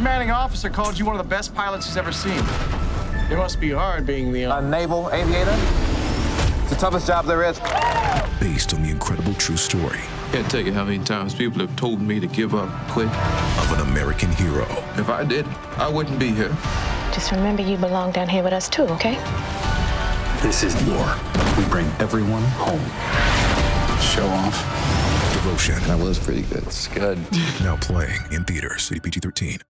commanding officer called you one of the best pilots he's ever seen. It must be hard being the naval aviator. It's the toughest job there is. Based on the incredible true story. Can't tell you how many times people have told me to give up, quit. Of an American hero. If I did, I wouldn't be here. Just remember you belong down here with us too, okay? This is war. We bring everyone home. Show off. Devotion. That was pretty good. It's good. Now playing in theaters. PG-13.